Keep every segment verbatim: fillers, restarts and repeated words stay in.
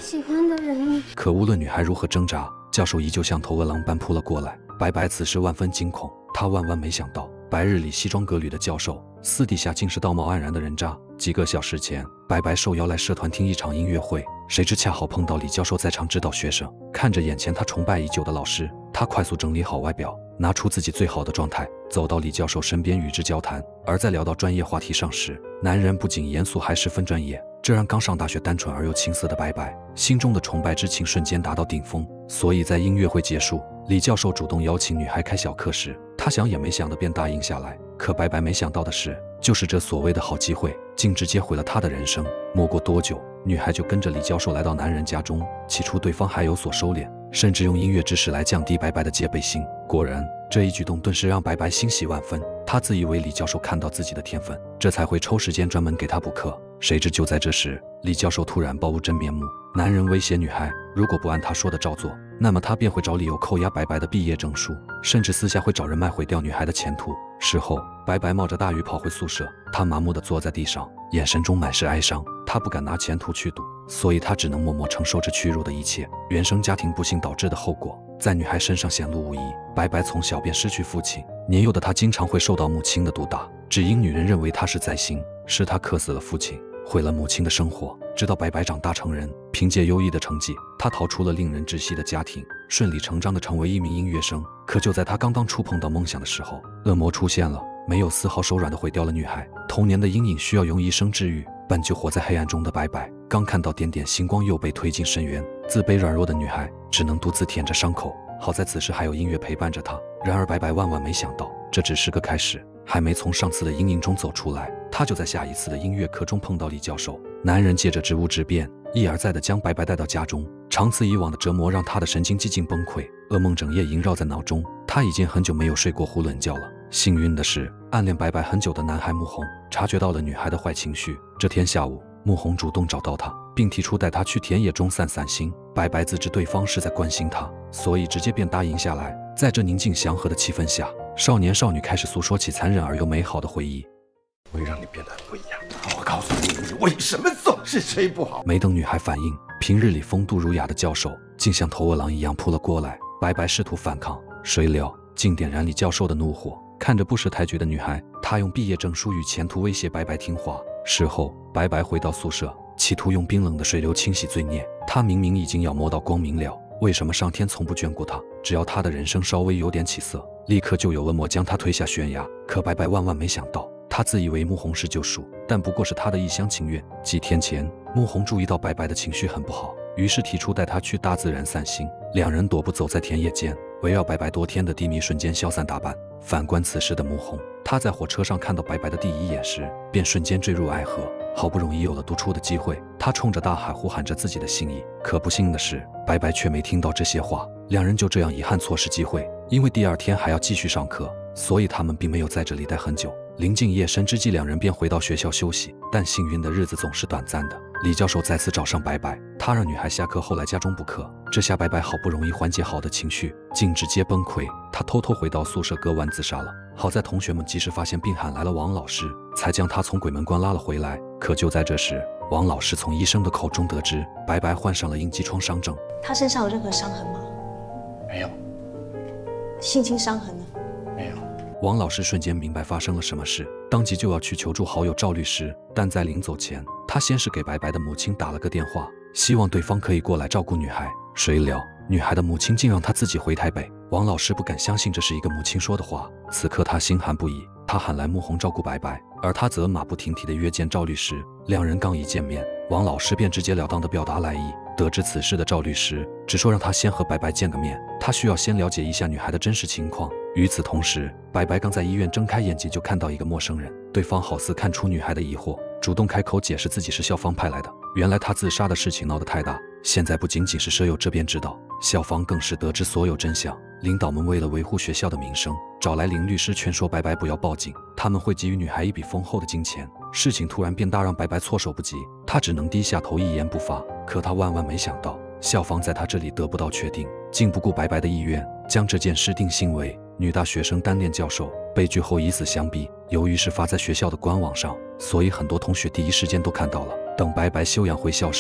喜欢的人。 可无论女孩如何挣扎，教授依旧像头饿狼般扑了过来。白白此时万分惊恐，他万万没想到，白日里西装革履的教授，私底下竟是道貌岸然的人渣。几个小时前，白白受邀来社团听一场音乐会，谁知恰好碰到李教授在场指导学生。看着眼前他崇拜已久的老师，他快速整理好外表，拿出自己最好的状态，走到李教授身边与之交谈。而在聊到专业话题上时，男人不仅严肃，还十分专业，这让刚上大学单纯而又青涩的白白心中的崇拜之情瞬间达到顶峰。所以在音乐会结束，李教授主动邀请女孩开小课时，他想也没想的便答应下来。可白白没想到的是，就是这所谓的好机会，竟直接毁了他的人生。没过多久，女孩就跟着李教授来到男人家中。起初对方还有所收敛，甚至用音乐知识来降低白白的戒备心。果然，这一举动顿时让白白欣喜万分。他自以为李教授看到自己的天分，这才会抽时间专门给他补课。谁知就在这时，李教授突然暴露真面目。男人威胁女孩，如果不按他说的照做，那么他便会找理由扣押白白的毕业证书，甚至私下会找人脉毁掉女孩的前途。事后，白白冒着大雨跑回宿舍，他麻木地坐在地上，眼神中满是哀伤。他不敢拿前途去赌，所以他只能默默承受着屈辱的一切。原生家庭不幸导致的后果，在女孩身上显露无遗。白白从小便失去父亲，年幼的他经常会受到母亲的毒打，只因女人认为他是灾星，是他克死了父亲，毁了母亲的生活。直到白白长大成人，凭借优异的成绩，他逃出了令人窒息的家庭，顺理成章地成为一名音乐生。可就在他刚刚触碰到梦想的时候，恶魔出现了，没有丝毫手软地毁掉了女孩。童年的阴影需要用一生治愈。本就活在黑暗中的白白，刚看到点点星光，又被推进深渊。自卑软弱的女孩只能独自舔着伤口。好在此时还有音乐陪伴着她。然而白白万万没想到，这只是个开始，还没从上次的阴影中走出来，他就在下一次的音乐课中碰到李教授。男人借着职务之便，一而再地将白白带到家中。长此以往的折磨让他的神经几近崩溃，噩梦整夜萦绕在脑中。他已经很久没有睡过囫囵觉了。幸运的是，暗恋白白很久的男孩穆红察觉到了女孩的坏情绪。这天下午，穆红主动找到他，并提出带他去田野中散散心。白白自知对方是在关心他，所以直接便答应下来。在这宁静祥和的气氛下，少年少女开始诉说起残忍而又美好的回忆。 我会让你变得很不一样。我告诉你，你为什么总是睡不好？ 没等女孩反应，平日里风度儒雅的教授竟像头饿狼一样扑了过来。白白试图反抗，谁料竟点燃李教授的怒火。看着不识抬举的女孩，他用毕业证书与前途威胁白白听话。事后，白白回到宿舍，企图用冰冷的水流清洗罪孽。他明明已经要摸到光明了，为什么上天从不眷顾他？只要他的人生稍微有点起色，立刻就有恶魔将他推下悬崖。可白白万万没想到，他自以为穆红是救赎，但不过是他的一厢情愿。几天前，穆红注意到白白的情绪很不好，于是提出带他去大自然散心。两人踱步走在田野间，围绕白白多天的低迷瞬间消散打扮。反观此时的穆红，他在火车上看到白白的第一眼时，便瞬间坠入爱河。好不容易有了独处的机会，他冲着大海呼喊着自己的心意。可不幸的是，白白却没听到这些话。两人就这样遗憾错失机会。因为第二天还要继续上课，所以他们并没有在这里待很久。临近夜深之际，两人便回到学校休息。但幸运的日子总是短暂的，李教授再次找上白白，他让女孩下课后来家中补课。这下白白好不容易缓解好的情绪，竟直接崩溃。他偷偷回到宿舍割腕自杀了。好在同学们及时发现并喊来了王老师，才将他从鬼门关拉了回来。可就在这时，王老师从医生的口中得知，白白患上了应激创伤症。 他身上有任何伤痕吗？ 没有。 性侵伤痕呢？ 没有。 王老师瞬间明白发生了什么事，当即就要去求助好友赵律师。但在临走前，他先是给白白的母亲打了个电话，希望对方可以过来照顾女孩。谁料女孩的母亲竟让他自己回台北。王老师不敢相信这是一个母亲说的话，此刻他心寒不已。他喊来穆红照顾白白，而他则马不停蹄地约见赵律师。两人刚一见面，王老师便直截了当地表达来意。得知此事的赵律师只说让他先和白白见个面，他需要先了解一下女孩的真实情况。与此同时，白白刚在医院睁开眼睛就看到一个陌生人，对方好似看出女孩的疑惑，主动开口解释自己是校方派来的。原来他自杀的事情闹得太大，现在不仅仅是舍友这边知道，校方更是得知所有真相。领导们为了维护学校的名声，找来林律师劝说白白不要报警，他们会给予女孩一笔丰厚的金钱。事情突然变大，让白白措手不及，他只能低下头一言不发。可他万万没想到，校方在他这里得不到确定，竟不顾白白的意愿，将这件事定性为女大学生单恋教授被拒后以死相逼。由于是发在学校的官网上，所以很多同学第一时间都看到了。等白白休养回校时，看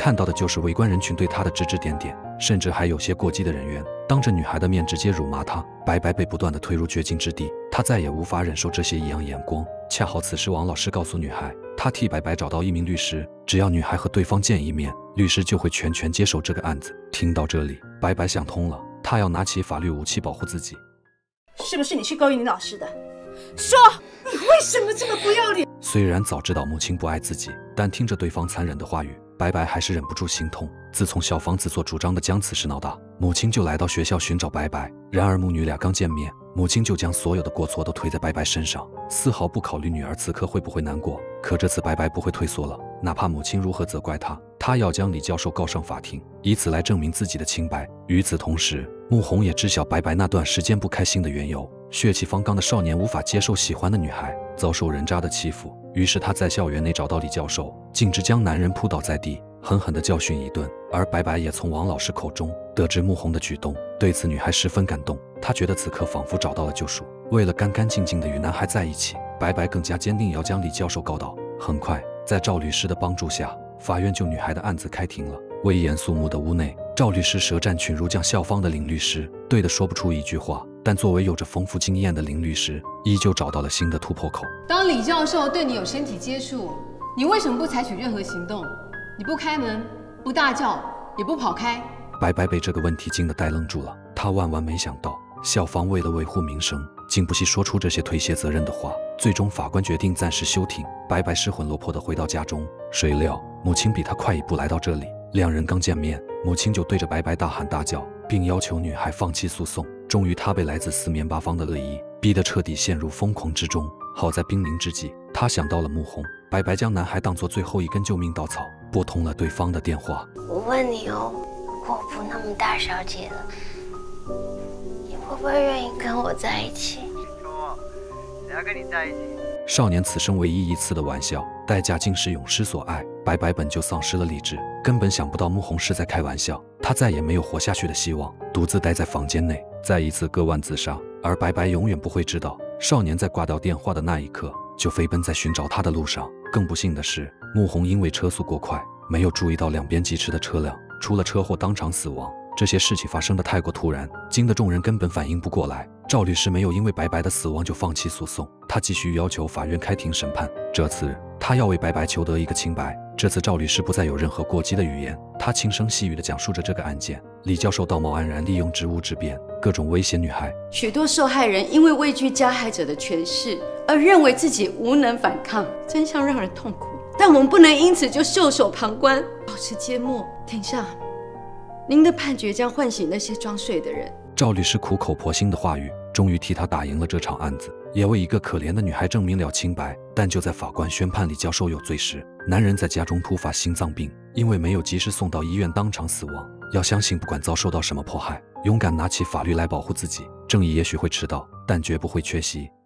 看到的就是围观人群对他的指指点点，甚至还有些过激的人员当着女孩的面直接辱骂她。白白被不断的推入绝境之地，她再也无法忍受这些异样眼光。恰好此时王老师告诉女孩，他替白白找到一名律师，只要女孩和对方见一面，律师就会全权接手这个案子。听到这里，白白想通了，她要拿起法律武器保护自己。 是不是你去勾引你老师的？说，你为什么这么不要脸？ 虽然早知道母亲不爱自己，但听着对方残忍的话语，白白还是忍不住心痛。自从校方自作主张的将此事闹大，母亲就来到学校寻找白白。然而母女俩刚见面，母亲就将所有的过错都推在白白身上，丝毫不考虑女儿此刻会不会难过。可这次白白不会退缩了，哪怕母亲如何责怪她，她要将李教授告上法庭，以此来证明自己的清白。与此同时，穆红也知晓白白那段时间不开心的缘由。血气方刚的少年无法接受喜欢的女孩遭受人渣的欺负，于是他在校园内找到李教授，径直将男人扑倒在地，狠狠地教训一顿。而白白也从王老师口中得知穆红的举动，对此女孩十分感动，她觉得此刻仿佛找到了救赎。为了干干净净地与男孩在一起，白白更加坚定要将李教授告倒。很快，在赵律师的帮助下，法院就女孩的案子开庭了。威严肃穆的屋内，赵律师舌战群儒，将校方的林律师对得说不出一句话。但作为有着丰富经验的林律师，依旧找到了新的突破口。 当李教授对你有身体接触，你为什么不采取任何行动？你不开门，不大叫，也不跑开。 白白被这个问题惊得呆愣住了，他万万没想到，校方为了维护名声，竟不惜说出这些推卸责任的话。最终，法官决定暂时休庭，白白失魂落魄地回到家中。谁料母亲比他快一步来到这里，两人刚见面，母亲就对着白白大喊大叫，并要求女孩放弃诉讼。终于，他被来自四面八方的恶意逼得彻底陷入疯狂之中。好在濒临之际，他想到了穆红，白白将男孩当作最后一根救命稻草，拨通了对方的电话。 我问你哦，如果我不那么大小姐了，你会不会愿意跟我在一起？ 说，谁要跟你在一起？ 少年此生唯一一次的玩笑，代价竟是永失所爱。白白本就丧失了理智，根本想不到穆红是在开玩笑，他再也没有活下去的希望，独自待在房间内，再一次割腕自杀。而白白永远不会知道，少年在挂掉电话的那一刻，就飞奔在寻找他的路上。更不幸的是，穆红因为车速过快，没有注意到两边疾驰的车辆，出了车祸当场死亡。这些事情发生的太过突然，惊得众人根本反应不过来。赵律师没有因为白白的死亡就放弃诉讼，他继续要求法院开庭审判。这次他要为白白求得一个清白。这次赵律师不再有任何过激的语言，他轻声细语地讲述着这个案件。李教授道貌岸然，利用职务之便，各种威胁女孩。 许多受害人因为畏惧加害者的权势，而认为自己无能反抗，真相让人痛苦。但我们不能因此就袖手旁观，保持缄默。庭上，您的判决将唤醒那些装睡的人。 赵律师苦口婆心的话语，终于替他打赢了这场案子，也为一个可怜的女孩证明了清白。但就在法官宣判李教授有罪时，男人在家中突发心脏病，因为没有及时送到医院，当场死亡。要相信，不管遭受到什么迫害，勇敢拿起法律来保护自己，正义也许会迟到，但绝不会缺席。